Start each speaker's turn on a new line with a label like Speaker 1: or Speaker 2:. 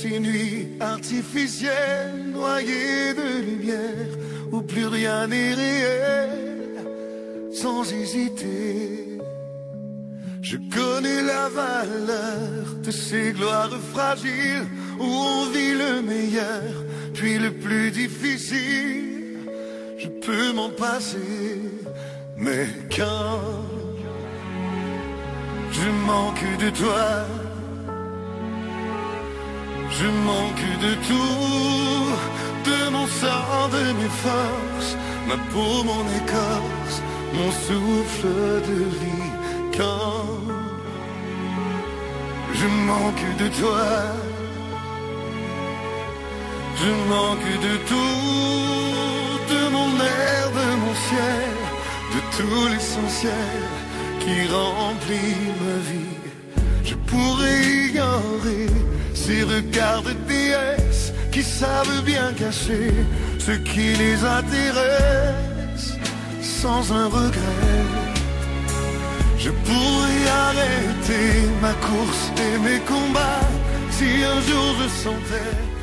Speaker 1: ces nuits artificielles, noyées de lumière, où plus rien n'est réel, sans hésiter. Je connais la valeur de ces gloires fragiles, où on vit le meilleur, puis le plus difficile. Je peux m'en passer, mais quand je manque de toi, je manque de tout, de mon sang, de mes forces, ma peau, mon écorce, mon souffle de vie. Quand je manque de toi, je manque de tout, de mon air, de mon ciel, de tout l'essentiel qui remplit ma vie. Je pourrais ignorer ces regards de déesses qui savent bien cacher ce qui les intéresse sans un regret. Je pourrais arrêter ma course et mes combats si un jour je sentais